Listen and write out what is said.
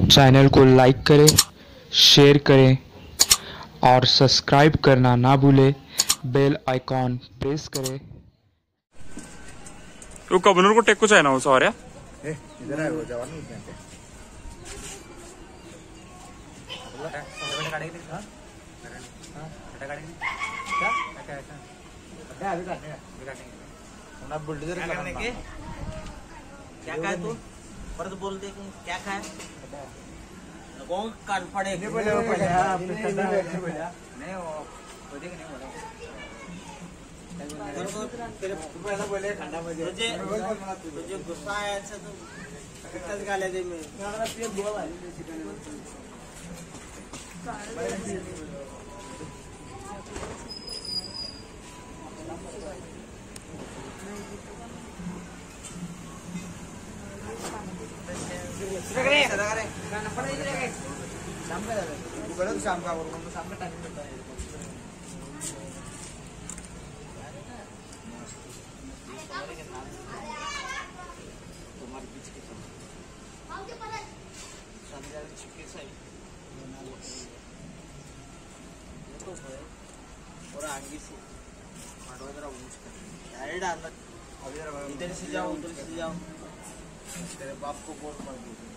Channel को like करें, share करें और सब्सक्राइब करना ना भूलें। बेल आइकॉन प्रेस करें। तो कबनूर को टेक कुछ है ना वो सारे इधर है वो जवान नहीं है क्या खाए तू पर तो बोल दे क्या खाए कौन कान फाड़े नहीं बोले नहीं वो बोले ठंडा तुझे गुस्सा आया तो गाले दे मैं शाम का शाम का टाइम मिलता है तुम्हारे बीच के और आगे से इधर से जाओ उधर से जाओ तेरे बाप को बोल मत